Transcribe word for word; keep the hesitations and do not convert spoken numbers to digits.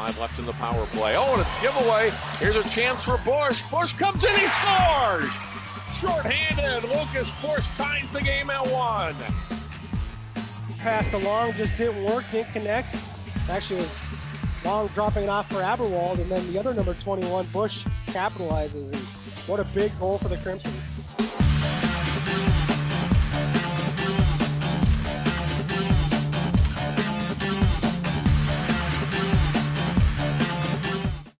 five left in the power play. Oh, and a giveaway. Here's a chance for Busch. Busch comes in, he scores! Short-handed, Lucas Busch ties the game at one. Passed along, just didn't work, didn't connect. Actually, it was Long dropping it off for Aberwald, and then the other number twenty-one, Busch, capitalizes. And what a big goal for the Crimson.